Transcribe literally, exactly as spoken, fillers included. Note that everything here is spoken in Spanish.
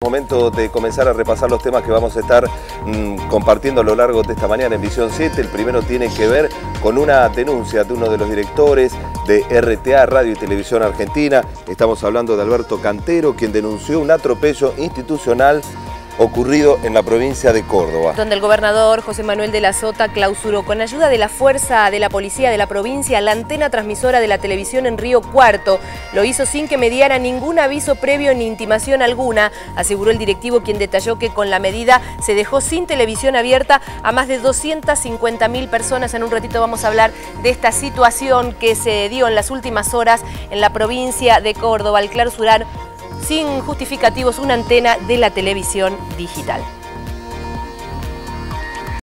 Momento de comenzar a repasar los temas que vamos a estar mmm, compartiendo a lo largo de esta mañana en Visión siete. El primero tiene que ver con una denuncia de uno de los directores de R T A, Radio y Televisión Argentina. Estamos hablando de Alberto Cantero, quien denunció un atropello institucional ocurrido en la provincia de Córdoba. Donde el gobernador José Manuel de la Sota clausuró con ayuda de la fuerza de la policía de la provincia la antena transmisora de la televisión en Río Cuarto. Lo hizo sin que mediara ningún aviso previo ni intimación alguna, aseguró el directivo, quien detalló que con la medida se dejó sin televisión abierta a más de doscientas cincuenta mil personas. En un ratito vamos a hablar de esta situación que se dio en las últimas horas en la provincia de Córdoba al clausurar sin justificativos una antena de la televisión digital.